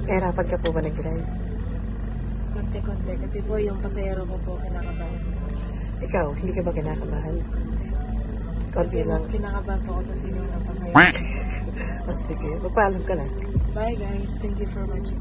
Nahirapan ka po ba nag-drive? Konti-konti. Kasi po yung pasahero ko po kinakabahan. Ikaw, hindi ka ba kinakabahan? Konti Kasi lang. mas kinakabahan po ako sa sinyo ng pasahero. Oh, sige, magpaalam ka na. Bye guys. Thank you for watching.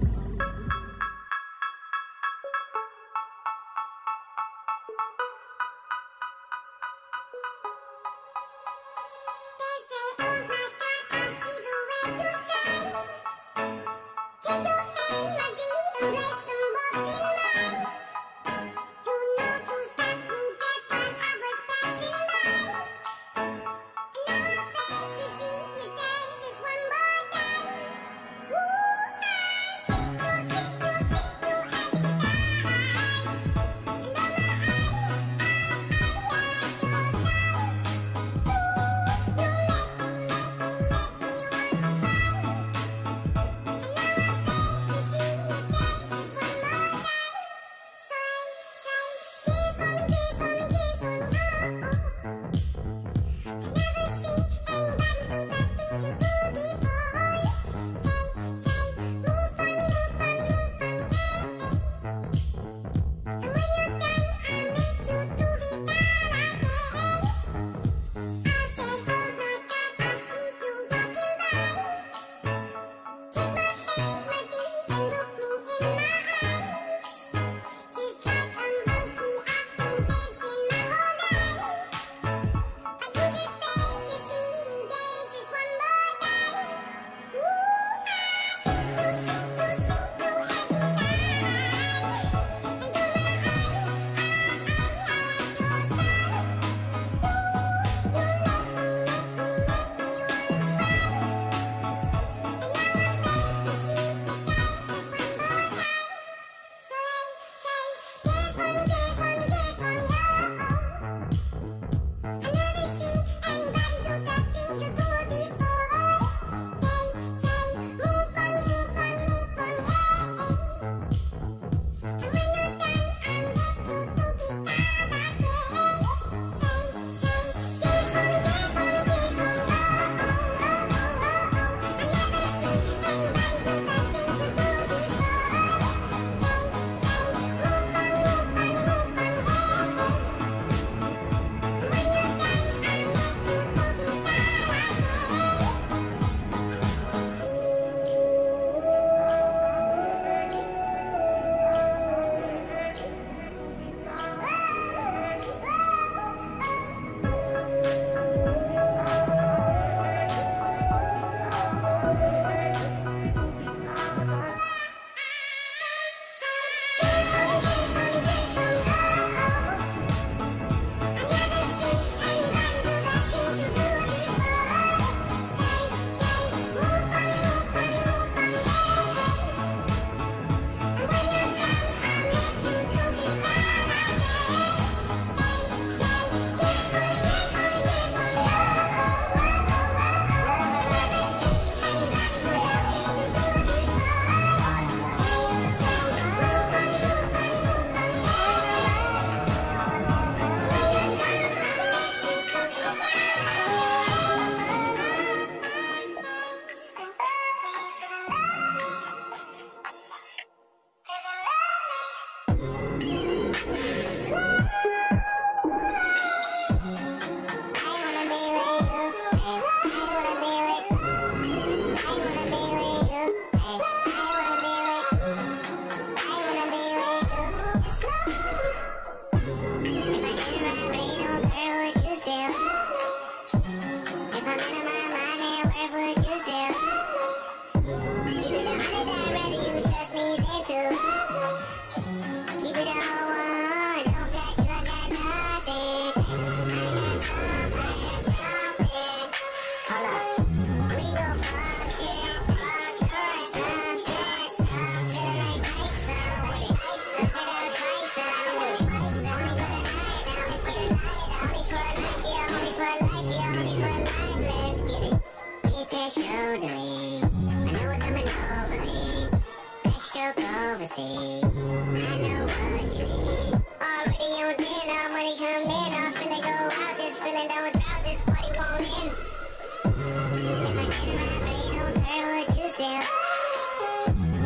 overseas. I know what you need. Already on 10, I'm money come in. I'm finna go out. This feeling don't drought. This party won't end. If I didn't ride, but ain't no girl, would you still?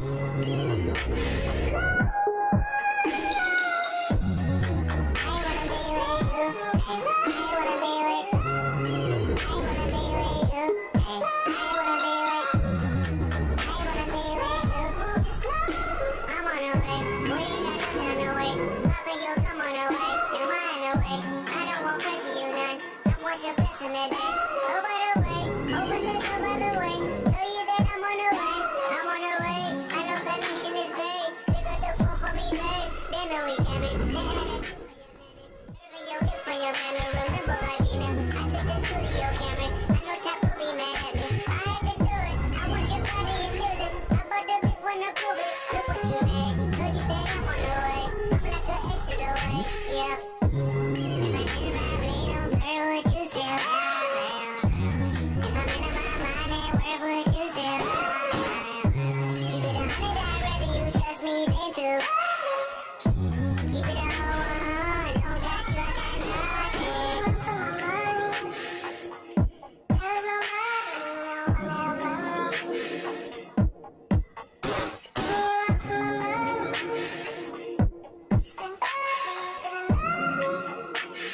Your best in that day. Oh, by the way, open the door by the way. Tell you that I'm on the way. I'm on the way. I know that nation is vague. Pick up the phone for me, babe. They know we coming. They had a your hip from your manner. Remember Gardena. I took the studio camera. I know Tap will be mad at me. I had to do it. I want your body and music. I bought the big one to prove it. Look what you made. Told you that I'm on the way. I'm like an exit away. Yep. If I didn't ride blade on girl, would you still? If I'm in my mind, and where would you still? Keep it 100, I'd rather you trust me than to. Keep it a whole 100, don't got you, I got nothing. For my money, there's no money, no one else but me. Just give me a run for my money. Spend money for the money.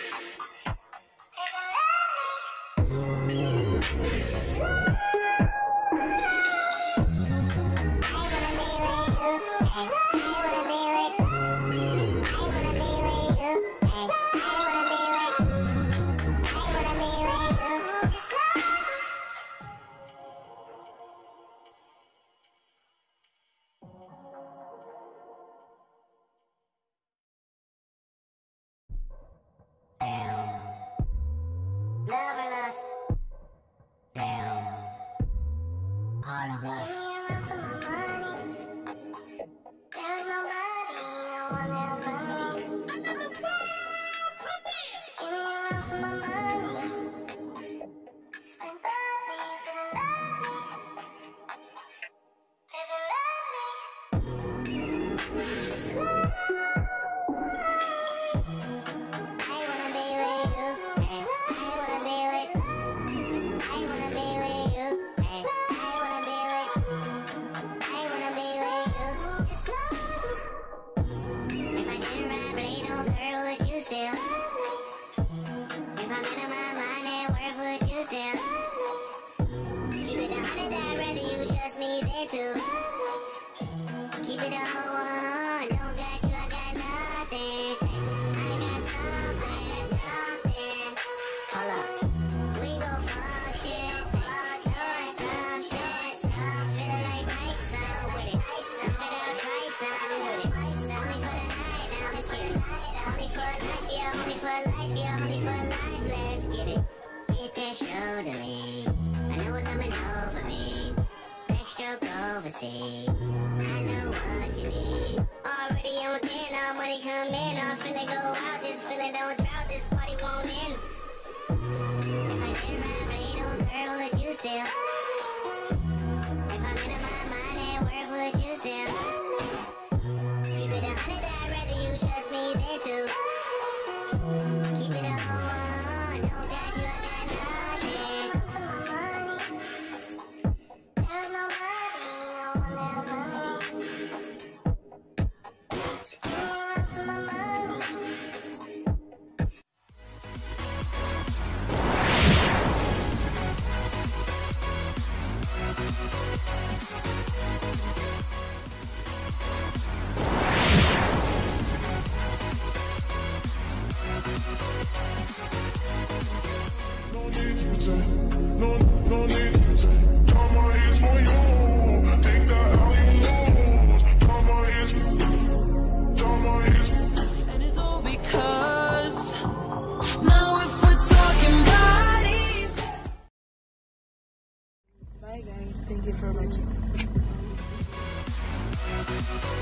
Love and lust. Damn. All of us. Give me a run for my money. There is nobody, no one else but me. Just give me a run for my money. Spend money for the love me. Live and love me. Just love. I wanna be with you. I wanna be with you. I wanna be with you. I wanna be with you. I wanna be with you. Just love. If I didn't ride blade on girl, would you still? If I'm in my mind, and where would you still? Keep it 100, I'd rather you trust me than to. Keep it a whole 100, don't got you, I got nothing. I got something. Hold up, we gon' fuck shit, try some shit. Feeling like ice out with it. Without price out with it. Only for the night, now let's get it. Only for life, yeah, only for life, yeah, only for life, let's get it. Hit that shoulder lean, I know what's coming over me. Backstroke overseas, I know what you need. Already on 10, all money come in. I'm finna go out, this feeling don't drought, this party won't end. If I didn't ride blade on girl, would you still? If I'm in my mind, and where would you still? Keep it 100, I'd rather you trust me than to. Keep it a whole 100, don't got you, I got nothing. For my money, there's nobody, no one else but me. Just give me a run for my money. No need to take, no need to take. Drama is for you. Take that how you lose. Drama is. And it's all because now if we're talking body. Bye guys. Thank you for watching.